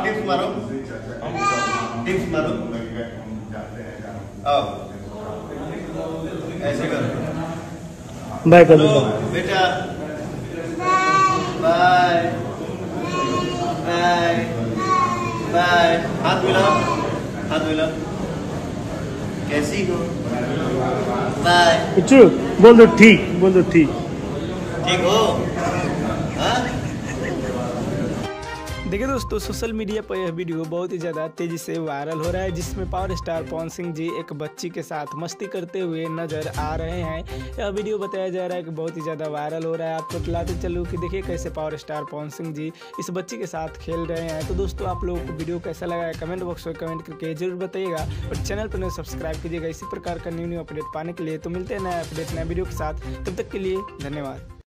Tips मारो, tips मारो। आओ ऐसे करो। बाय कर दो बेटा, बाय बाय बाय। हाथ मिलाओ, हाथ मिलाओ। कैसी हो? बाय। इच्चू बोल दो ठीक, बोल दो ठीक। ठीक हो? हाँ? देखिए दोस्तों, सोशल मीडिया पर यह वीडियो बहुत ही ज़्यादा तेज़ी से वायरल हो रहा है, जिसमें पावर स्टार पवन सिंह जी एक बच्ची के साथ मस्ती करते हुए नज़र आ रहे हैं। यह वीडियो बताया जा रहा है कि बहुत ही ज़्यादा वायरल हो रहा है। आपको बताते चलूँ कि देखिए कैसे पावर स्टार पवन सिंह जी इस बच्ची के साथ खेल रहे हैं। तो दोस्तों, आप लोगों को वीडियो कैसा लगा है कमेंट बॉक्स में कमेंट करके जरूर बताइएगा, और चैनल पर सब्सक्राइब कीजिएगा इसी प्रकार का न्यू अपडेट पाने के लिए। तो मिलते हैं नया अपडेट नया वीडियो के साथ, तब तक के लिए धन्यवाद।